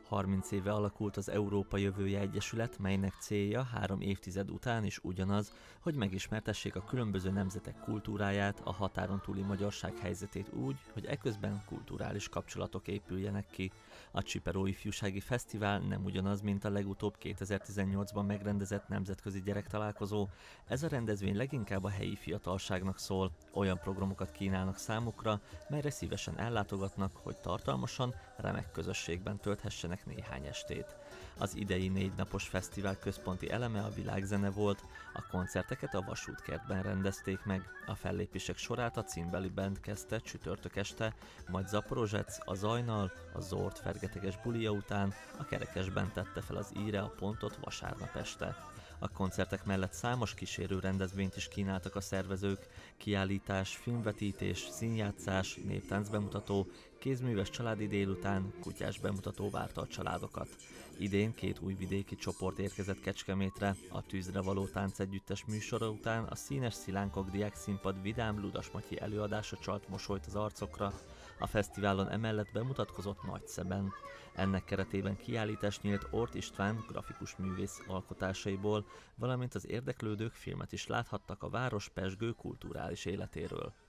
30 éve alakult az Európa Jövője Egyesület, melynek célja 3 évtized után is ugyanaz, hogy megismertessék a különböző nemzetek kultúráját, a határon túli magyarság helyzetét úgy, hogy eközben kulturális kapcsolatok épüljenek ki. A Csiperó Ifjúsági Fesztivál nem ugyanaz, mint a legutóbb 2018-ban megrendezett nemzetközi gyerektalálkozó. Ez a rendezvény leginkább a helyi fiatalságnak szól, olyan programokat kínálnak számukra, melyre szívesen ellátogatnak, hogy tartalmasan, remek közösségben tölthessenek néhány estét. Az idei 4 napos fesztivál központi eleme a világzene volt, a koncerteket a Vasútkertben rendezték meg, a fellépések sorát a címbeli band kezdte csütörtök este, majd Zaporozsec a Zajnal, a Zord fergeteges bulia után a Kerekesben tette fel az íre a pontot vasárnap este. A koncertek mellett számos kísérő rendezvényt is kínáltak a szervezők, kiállítás, filmvetítés, színjátszás, néptánc bemutató, kézműves családi délután, kutyás bemutató várta a családokat. Idén 2 újvidéki csoport érkezett Kecskemétre, a Tűzre való táncegyüttes műsora után a Színes Szilánkok diákszínpad vidám Ludas Matyi előadása csalt mosolyt az arcokra, a fesztiválon emellett bemutatkozott Nagyszeben. Ennek keretében kiállítás nyílt Ort István grafikus művész alkotásaiból, valamint az érdeklődők filmet is láthattak a város pezsgő kulturális életéről.